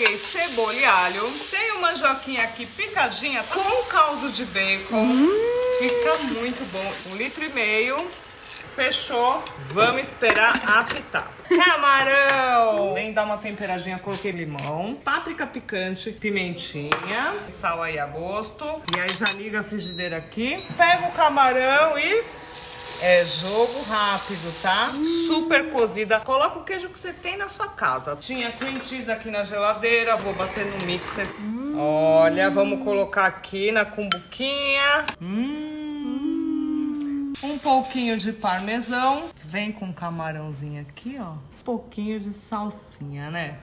coloquei cebola e alho. Tenho mandioquinha aqui picadinha com caldo de bacon. Fica muito bom. 1,5 litro. Fechou. Vamos esperar apitar. Camarão! Vem dar uma temperadinha, coloquei limão, páprica picante, pimentinha, sal aí a gosto. E aí já liga a frigideira aqui. Pega o camarão e... é jogo rápido, tá? Super cozida. Coloca o queijo que você tem na sua casa. Tinha cream cheese aqui na geladeira. Vou bater no mixer. Olha, vamos colocar aqui na cumbuquinha. Um pouquinho de parmesão. Vem com um camarãozinho aqui, ó. Um pouquinho de salsinha, né?